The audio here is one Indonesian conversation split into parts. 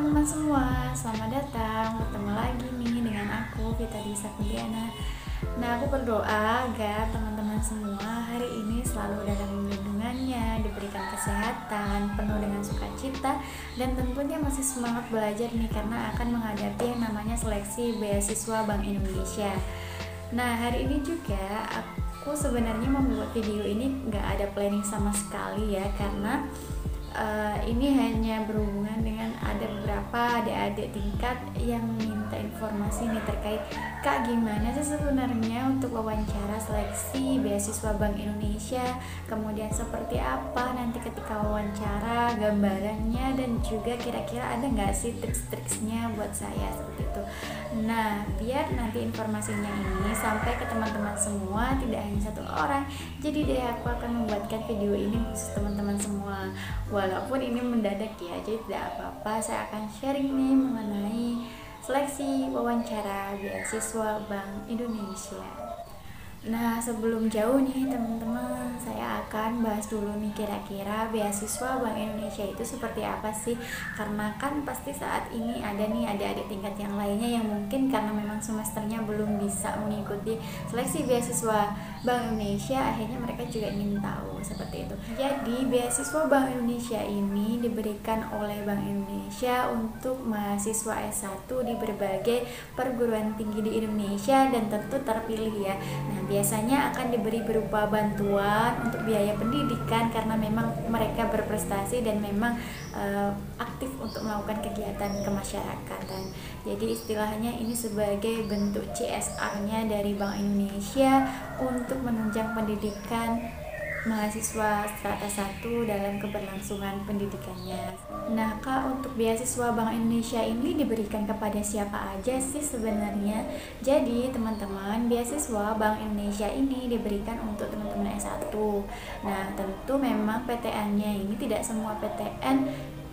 teman-teman semua, selamat datang. Bertemu lagi nih dengan aku, Vita Disa Kuliana. Nah, aku berdoa agar teman-teman semua hari ini selalu dalam lindungannya, diberikan kesehatan, penuh dengan sukacita, dan tentunya masih semangat belajar nih karena akan menghadapi yang namanya seleksi beasiswa Bank Indonesia. Nah, hari ini juga aku sebenarnya membuat video ini nggak ada planning sama sekali ya, karena ini hanya berhubungan dengan ada beberapa adik-adik tingkat yang minta informasi nih terkait Kak, gimana sih sebenarnya untuk wawancara seleksi beasiswa Bank Indonesia, kemudian seperti apa nanti ketika wawancara, gambarannya, dan juga kira-kira ada nggak sih tips-triksnya buat saya seperti itu. Nah, biar nanti informasinya ini sampai ke teman-teman semua, tidak hanya satu orang, jadi deh aku akan membuatkan video ini khusus teman-teman semua. Walaupun ini mendadak ya, jadi tidak apa-apa, saya akan sharing nih mengenai seleksi wawancara beasiswa Bank Indonesia. Nah, sebelum jauh nih teman-teman, saya akan bahas dulu nih kira-kira beasiswa Bank Indonesia itu seperti apa sih. Karena kan pasti saat ini ada nih adik-adik tingkat yang lainnya yang mungkin karena memang semesternya belum bisa mengikuti seleksi beasiswa Bank Indonesia, akhirnya mereka juga ingin tahu seperti itu. Jadi, beasiswa Bank Indonesia ini diberikan oleh Bank Indonesia untuk mahasiswa S1 di berbagai perguruan tinggi di Indonesia dan tentu terpilih ya. Nah, biasanya akan diberi berupa bantuan untuk biaya pendidikan karena memang mereka berprestasi dan memang aktif untuk melakukan kegiatan kemasyarakatan. Jadi istilahnya ini sebagai bentuk CSR-nya dari Bank Indonesia untuk menunjang pendidikan mahasiswa strata 1 dalam keberlangsungan pendidikannya. Nah, Kak, untuk beasiswa Bank Indonesia ini diberikan kepada siapa aja sih sebenarnya? Jadi, teman-teman, beasiswa Bank Indonesia ini diberikan untuk teman-teman S1. Nah, tentu memang PTN-nya ini tidak semua PTN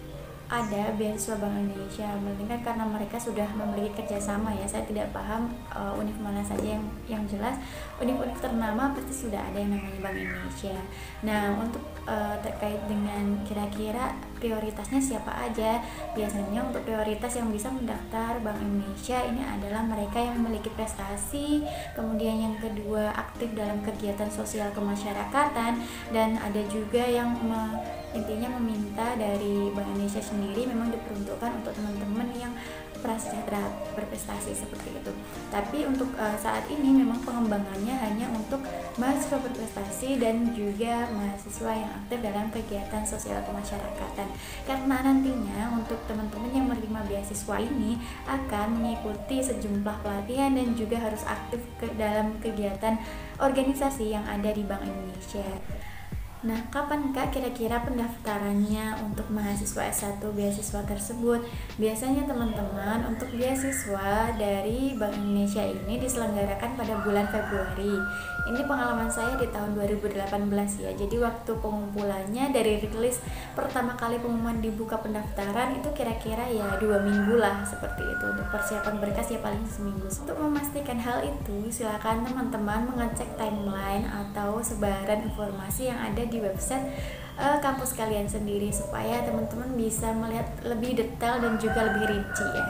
ada beasiswa Bank Indonesia, melainkan karena mereka sudah memiliki kerjasama ya. Saya tidak paham univ mana saja yang jelas univ-univ ternama pasti sudah ada yang namanya Bank Indonesia. Nah, untuk terkait dengan kira-kira prioritasnya siapa aja, biasanya untuk prioritas yang bisa mendaftar Bank Indonesia ini adalah mereka yang memiliki prestasi, kemudian yang kedua aktif dalam kegiatan sosial kemasyarakatan, dan ada juga yang intinya meminta dari Bank Indonesia sendiri memang diperuntukkan untuk teman-teman yang prasejahtera berprestasi seperti itu. Tapi untuk saat ini memang pengembangannya hanya untuk mahasiswa berprestasi dan juga mahasiswa yang aktif dalam kegiatan sosial kemasyarakatan. Karena nantinya untuk teman-teman yang menerima beasiswa ini akan mengikuti sejumlah pelatihan dan juga harus aktif dalam kegiatan organisasi yang ada di Bank Indonesia. Nah, kapan Kak kira-kira pendaftarannya untuk mahasiswa S1 beasiswa tersebut? Biasanya teman-teman untuk beasiswa dari Bank Indonesia ini diselenggarakan pada bulan Februari. Ini pengalaman saya di tahun 2018 ya. Jadi waktu pengumpulannya dari rilis pertama kali pengumuman dibuka pendaftaran itu kira-kira ya 2 minggu lah seperti itu. Untuk persiapan berkas ya paling seminggu. Untuk memastikan hal itu, silakan teman-teman mengecek timeline atau sebaran informasi yang ada di website kampus kalian sendiri supaya teman-teman bisa melihat lebih detail dan juga lebih rinci ya.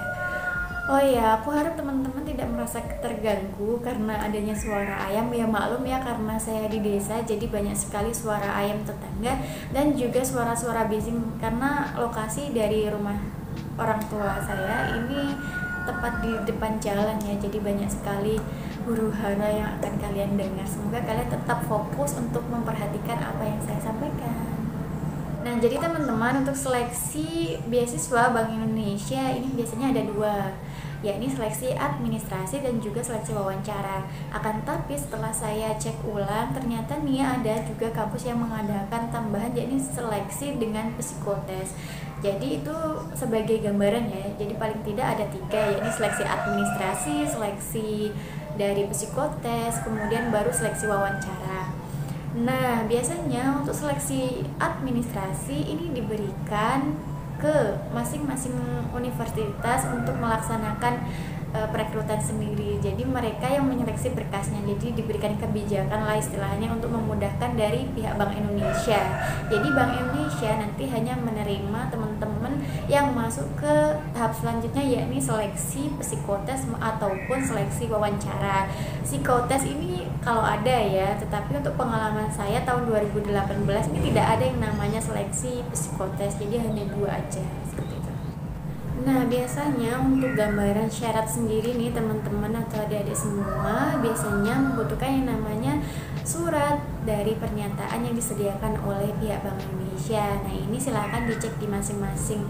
Oh ya, aku harap teman-teman tidak merasa terganggu karena adanya suara ayam. Ya maklum ya, karena saya di desa jadi banyak sekali suara ayam tetangga dan juga suara-suara bising karena lokasi dari rumah orang tua saya ini tepat di depan jalan ya, jadi banyak sekali huru-hara yang akan kalian dengar. Semoga kalian tetap fokus untuk memperhatikan apa yang saya sampaikan. Nah, jadi teman-teman, untuk seleksi beasiswa Bank Indonesia ini biasanya ada dua, yakni seleksi administrasi dan juga seleksi wawancara. Akan tapi setelah saya cek ulang, ternyata nih ada juga kampus yang mengadakan tambahan, yakni seleksi dengan psikotes. Jadi itu sebagai gambaran ya, jadi paling tidak ada 3, yakni seleksi administrasi, seleksi dari psikotes, kemudian baru seleksi wawancara. Nah, biasanya untuk seleksi administrasi ini diberikan ke masing-masing universitas untuk melaksanakan perekrutan sendiri. Jadi mereka yang menyeleksi berkasnya, jadi diberikan kebijakan lah istilahnya untuk memudahkan dari pihak Bank Indonesia. Jadi Bank Indonesia nanti hanya menerima teman-teman yang masuk ke tahap selanjutnya, yakni seleksi psikotes ataupun seleksi wawancara. Psikotes ini kalau ada ya, tetapi untuk pengalaman saya tahun 2018 ini tidak ada yang namanya seleksi psikotes, jadi hanya 2 aja seperti itu. Nah, biasanya untuk gambaran syarat sendiri nih teman-teman atau adik-adik semua biasanya membutuhkan yang namanya surat dari pernyataan yang disediakan oleh pihak Bank Indonesia. Nah, ini silakan dicek di masing-masing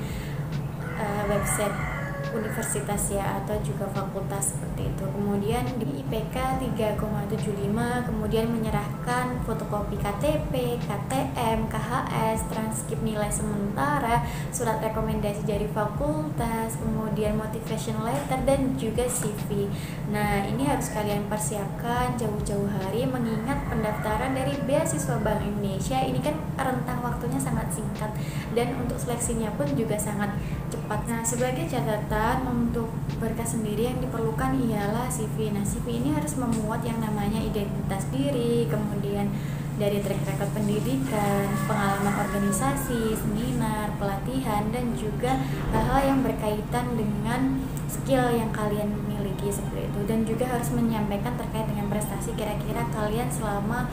website universitas ya, atau juga fakultas seperti itu. Kemudian di IPK 3,75, kemudian menyerahkan fotokopi KTP, KTM, KHS, transkrip nilai sementara, surat rekomendasi dari fakultas, kemudian motivation letter dan juga CV. Nah, ini harus kalian persiapkan jauh-jauh hari, mengingat pendaftaran dari beasiswa Bank Indonesia ini kan rentang waktunya sangat singkat dan untuk seleksinya pun juga sangat cepat. Nah, sebagai catatan untuk berkas sendiri yang diperlukan ialah CV. Nah, CV ini harus memuat yang namanya identitas diri, kemudian dari track record pendidikan, pengalaman organisasi, seminar, pelatihan, dan juga hal-hal yang berkaitan dengan skill yang kalian miliki seperti itu. Dan juga harus menyampaikan terkait dengan prestasi, kira-kira kalian selama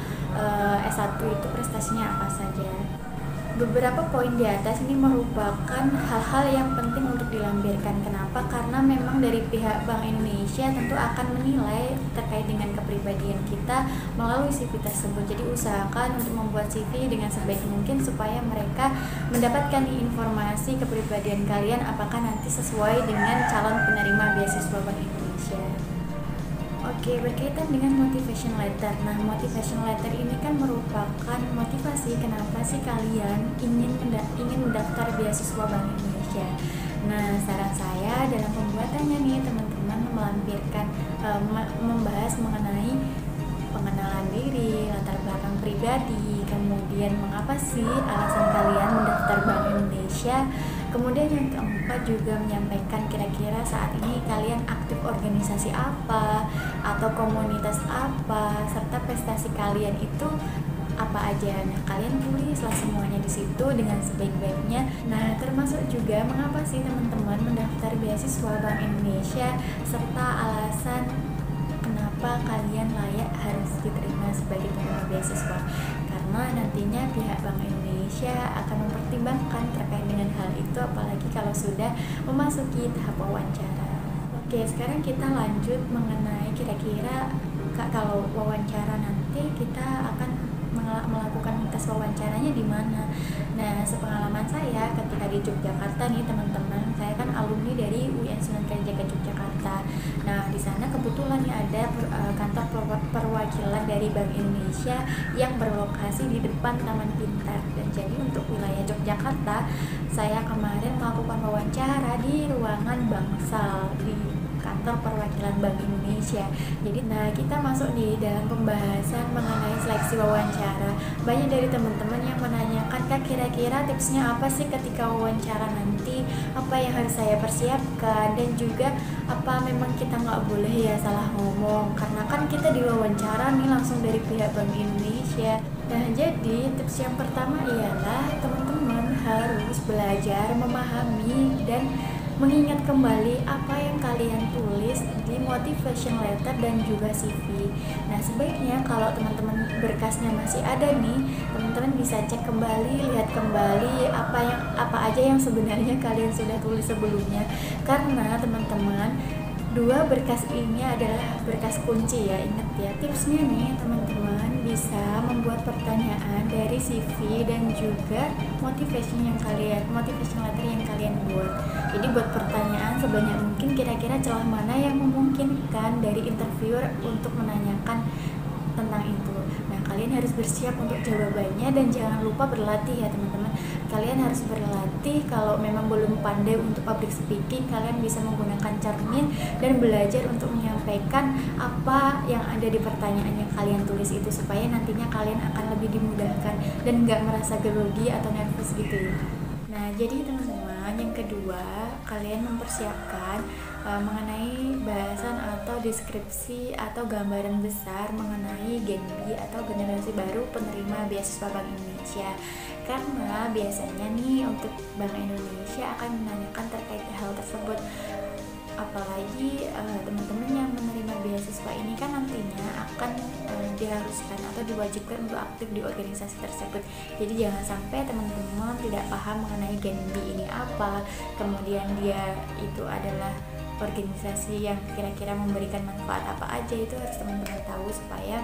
S1 itu prestasinya apa saja. Beberapa poin di atas ini merupakan hal-hal yang penting untuk dilampirkan. Kenapa? Karena memang dari pihak Bank Indonesia tentu akan menilai terkait dengan kepribadian kita melalui CV tersebut. Jadi usahakan untuk membuat CV dengan sebaik mungkin supaya mereka mendapatkan informasi kepribadian kalian apakah nanti sesuai dengan calon penerima beasiswa Bank Indonesia. Oke, berkaitan dengan motivation letter. Nah, motivation letter ini kan merupakan motivasi kenapa sih kalian ingin mendaftar beasiswa Bank Indonesia. Nah, saran saya dalam pembuatannya nih teman-teman melampirkan membahas mengenai pengenalan diri, latar belakang pribadi, kemudian mengapa sih alasan kalian mendaftar Bank Indonesia. Kemudian yang keempat juga menyampaikan kira-kira saat ini kalian aktif organisasi apa atau komunitas apa, serta prestasi kalian itu apa aja. Nah, kalian tulislah semuanya di situ dengan sebaik-baiknya. Nah, termasuk juga mengapa sih teman-teman mendaftar beasiswa Bank Indonesia serta alasan kenapa kalian layak harus diterima sebagai penerima beasiswa. Karena nantinya pihak Bank Indonesia akan mempertimbangkan terkait dengan hal itu, apalagi kalau sudah memasuki tahap wawancara. Oke, sekarang kita lanjut mengenai kira-kira kalau wawancara nanti kita akan melakukan tes wawancaranya di mana. Nah, sepengalaman saya ketika di Yogyakarta nih teman-teman, saya kan alumni dari UIN Sunan Kalijaga Yogyakarta. Nah, di sana kebetulan nih ada kantor perwakilan dari Bank Indonesia yang berlokasi di depan Taman Pintar. Dan jadi untuk wilayah Yogyakarta, saya kemarin melakukan wawancara di ruangan Bangsal di kantor perwakilan Bank Indonesia. Jadi kita masuk nih dalam pembahasan mengenai seleksi wawancara. Banyak dari teman-teman yang menanyakan, Kak, kira-kira tipsnya apa sih ketika wawancara nanti, apa yang harus saya persiapkan, dan juga apa memang kita nggak boleh ya salah ngomong, karena kan kita diwawancara nih langsung dari pihak Bank Indonesia. Nah, jadi tips yang pertama ialah teman-teman harus belajar memahami dan mengingat kembali apa yang kalian tulis di motivation letter dan juga CV. Nah, sebaiknya kalau teman-teman berkasnya masih ada nih, teman-teman bisa cek kembali, lihat kembali apa aja yang sebenarnya kalian sudah tulis sebelumnya. Karena teman-teman, 2 berkas ini adalah berkas kunci ya. Ingat ya, tipsnya nih teman-teman bisa membuat pertanyaan dari CV dan juga motivation letter yang kalian buat. Jadi buat pertanyaan sebanyak mungkin, kira-kira celah mana yang memungkinkan dari interviewer untuk menanyakan tentang itu. Nah, kalian harus bersiap untuk jawabannya dan jangan lupa berlatih ya teman-teman. Kalian harus berlatih. Kalau memang belum pandai untuk public speaking, kalian bisa menggunakan cermin dan belajar untuk menyampaikan apa yang ada di pertanyaan yang kalian tulis itu, supaya nantinya kalian akan lebih dimudahkan dan nggak merasa grogi atau nervous gitu ya. Nah, jadi teman-teman, teman-teman, yang kedua kalian mempersiapkan mengenai bahasan atau deskripsi atau gambaran besar mengenai Gen B atau generasi baru penerima beasiswa Bank Indonesia. Karena biasanya nih untuk Bank Indonesia akan menanyakan terkait hal tersebut. Apalagi teman-teman yang menerima beasiswa ini kan nantinya akan diharuskan atau diwajibkan untuk aktif di organisasi tersebut. Jadi jangan sampai teman-teman tidak paham mengenai Gen B ini apa, kemudian dia itu adalah organisasi yang kira-kira memberikan manfaat apa aja, itu harus teman-teman tahu supaya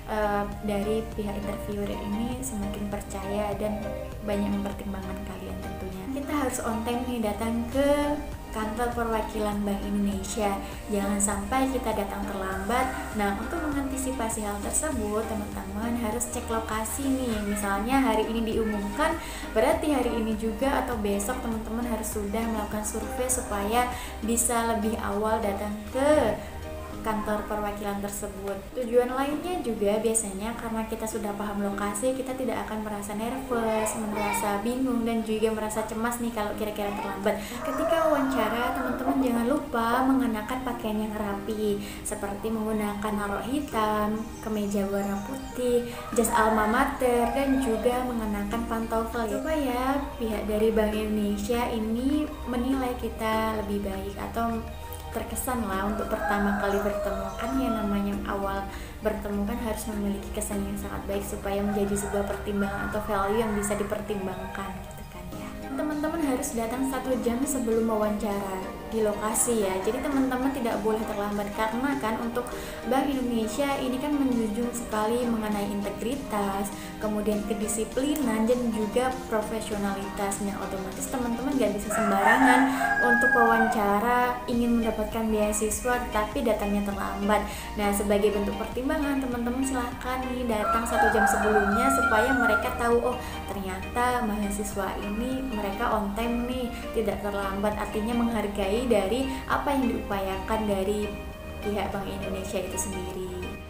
dari pihak interviewer ini semakin percaya dan banyak mempertimbangkan kalian tentunya. Kita harus on time nih datang ke kantor perwakilan Bank Indonesia. Jangan sampai kita datang terlambat. Nah, untuk mengantisipasi hal tersebut, teman-teman harus cek lokasi nih. Misalnya hari ini diumumkan, berarti hari ini juga atau besok teman-teman harus sudah melakukan survei supaya bisa lebih awal datang ke kantor perwakilan tersebut. Tujuan lainnya juga biasanya karena kita sudah paham lokasi, kita tidak akan merasa nervous, merasa bingung, dan juga merasa cemas nih kalau kira-kira terlambat. Ketika wawancara, teman-teman jangan lupa mengenakan pakaian yang rapi, seperti menggunakan narok hitam, kemeja warna putih, jas alma mater, dan juga mengenakan pantofel supaya pihak dari Bank Indonesia ini menilai kita lebih baik atau terkesan lah untuk pertama kali bertemu. Kan yang namanya awal bertemu kan harus memiliki kesan yang sangat baik supaya menjadi sebuah pertimbangan atau value yang bisa dipertimbangkan gitu kan ya. Teman-teman harus datang 1 jam sebelum wawancara di lokasi ya. Jadi teman-teman tidak boleh terlambat karena kan untuk Bank Indonesia ini kan menjunjung sekali mengenai integritas, kemudian kedisiplinan, dan juga profesionalitasnya. Otomatis teman-teman gak bisa sembarangan untuk wawancara ingin mendapatkan beasiswa tapi datangnya terlambat. Nah, sebagai bentuk pertimbangan, teman-teman silahkan nih datang 1 jam sebelumnya supaya mereka tahu, oh ternyata mahasiswa ini mereka on time nih, tidak terlambat, artinya menghargai dari apa yang diupayakan dari pihak Bank Indonesia itu sendiri.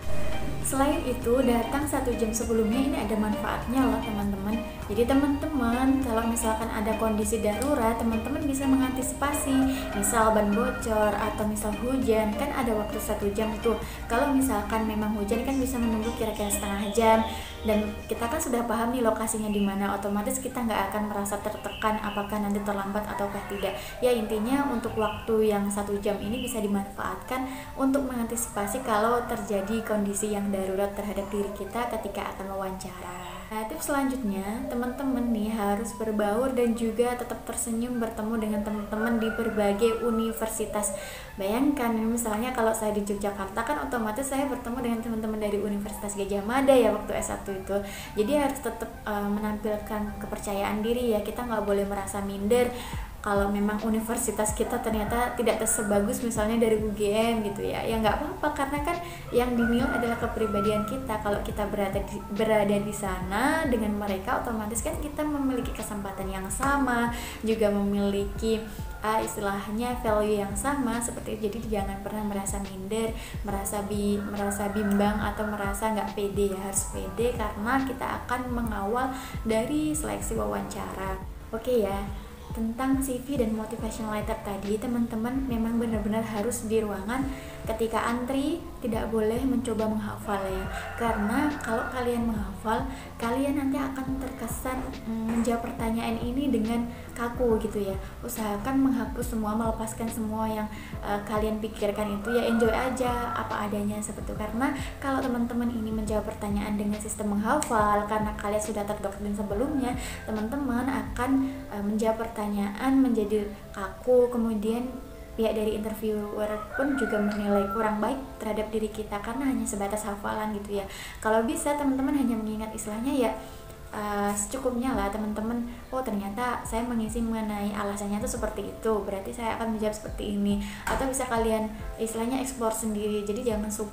Selain itu, datang 1 jam sebelumnya ini ada manfaatnya loh teman-teman. Jadi teman-teman kalau misalkan ada kondisi darurat, teman-teman bisa mengantisipasi, misal ban bocor atau misal hujan, kan ada waktu 1 jam tuh. Kalau misalkan memang hujan kan bisa menunggu kira-kira setengah jam, dan kita kan sudah paham nih lokasinya di mana, otomatis kita nggak akan merasa tertekan apakah nanti terlambat ataukah tidak. Ya intinya untuk waktu yang 1 jam ini bisa dimanfaatkan untuk mengantisipasi kalau terjadi kondisi yang darurat terhadap diri kita ketika akan wawancara. Nah, tips selanjutnya, teman-teman nih harus berbaur dan juga tetap tersenyum bertemu dengan teman-teman di berbagai universitas. Bayangkan misalnya kalau saya di Yogyakarta kan otomatis saya bertemu dengan teman-teman dari Universitas Gadjah Mada ya waktu S1 itu. Jadi harus tetap menampilkan kepercayaan diri ya, kita nggak boleh merasa minder kalau memang universitas kita ternyata tidak sebagus misalnya dari UGM gitu ya nggak apa-apa, karena kan yang dinilai adalah kepribadian kita. Kalau kita berada di sana dengan mereka, otomatis kan kita memiliki kesempatan yang sama, juga memiliki istilahnya value yang sama seperti itu. Jadi jangan pernah merasa minder, merasa bimbang atau merasa nggak pede ya, harus pede karena kita akan mengawal dari seleksi wawancara. Oke ya. Tentang CV dan motivational letter tadi, teman-teman memang benar-benar harus di ruangan ketika antri tidak boleh mencoba menghafal ya, karena kalau kalian menghafal, kalian nanti akan terkesan menjawab pertanyaan ini dengan kaku gitu ya. Usahakan menghapus semua, melepaskan semua yang kalian pikirkan itu ya, enjoy aja apa adanya seperti itu. Karena kalau teman-teman ini menjawab pertanyaan dengan sistem menghafal karena kalian sudah terdoktrin sebelumnya, teman-teman akan menjawab pertanyaan menjadi kaku, kemudian pihak dari interviewer pun juga menilai kurang baik terhadap diri kita karena hanya sebatas hafalan gitu ya. Kalau bisa teman-teman hanya mengingat istilahnya ya secukupnya lah teman-teman. Oh ternyata saya mengisi mengenai alasannya itu seperti itu, berarti saya akan menjawab seperti ini. Atau bisa kalian istilahnya explore sendiri. Jadi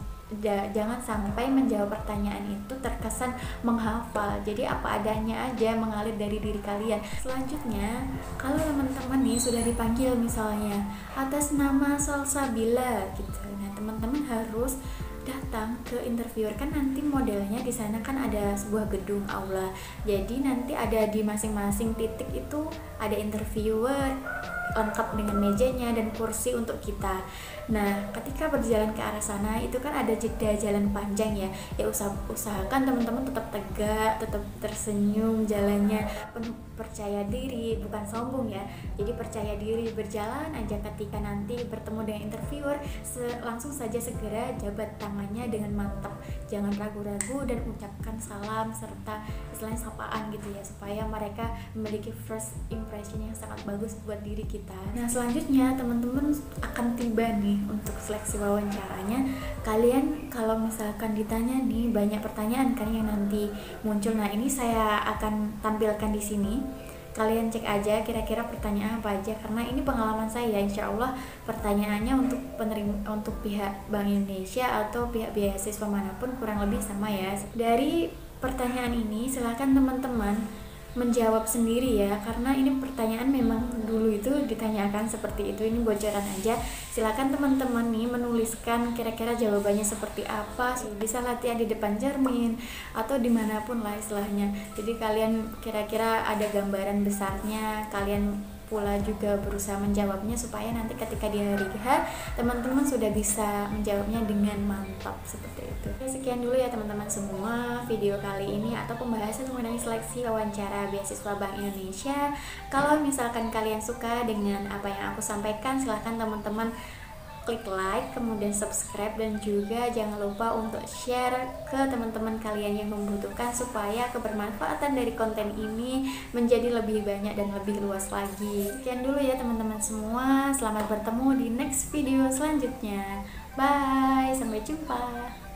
jangan sampai menjawab pertanyaan itu terkesan menghafal. Jadi apa adanya aja, mengalir dari diri kalian. Selanjutnya, kalau teman-teman nih sudah dipanggil misalnya atas nama Salsabila gitu, nah teman-teman harus datang ke interviewer, kan nanti modelnya di sana kan ada sebuah gedung aula, jadi nanti ada di masing-masing titik itu ada interviewer lengkap dengan mejanya dan kursi untuk kita. Nah, ketika berjalan ke arah sana itu kan ada jeda jalan panjang ya. Usahakan teman-teman tetap tegak, tetap tersenyum jalannya, penuh percaya diri, bukan sombong ya. Jadi percaya diri, berjalan aja. Ketika nanti bertemu dengan interviewer, langsung saja segera jabat tangannya dengan mantap. Jangan ragu-ragu dan ucapkan salam serta istilahnya sapaan gitu ya, supaya mereka memiliki first impression yang sangat bagus buat diri kita. Nah, selanjutnya teman-teman akan tiba nih untuk seleksi wawancaranya. Kalian kalau misalkan ditanya nih, banyak pertanyaan kan yang nanti muncul. Nah, ini saya akan tampilkan di sini. Kalian cek aja kira-kira pertanyaan apa aja, karena ini pengalaman saya. Insya Allah pertanyaannya untuk pihak Bank Indonesia atau pihak beasiswa manapun kurang lebih sama ya. Dari pertanyaan ini silakan teman-teman menjawab sendiri ya, karena ini pertanyaan memang dulu itu ditanyakan seperti itu. Ini bocoran aja, silakan teman-teman nih menuliskan kira-kira jawabannya seperti apa. Bisa latihan di depan cermin atau dimanapun lah istilahnya. Jadi kalian kira-kira ada gambaran besarnya, kalian pula juga berusaha menjawabnya supaya nanti ketika di hari H teman-teman sudah bisa menjawabnya dengan mantap seperti itu. Sekian dulu ya teman-teman semua video kali ini atau pembahasan mengenai seleksi wawancara beasiswa Bank Indonesia. Kalau misalkan kalian suka dengan apa yang aku sampaikan, silahkan teman-teman klik like, kemudian subscribe, dan juga jangan lupa untuk share ke teman-teman kalian yang membutuhkan supaya kebermanfaatan dari konten ini menjadi lebih banyak dan lebih luas lagi. Sekian dulu ya teman-teman semua, selamat bertemu di next video selanjutnya. Bye, sampai jumpa.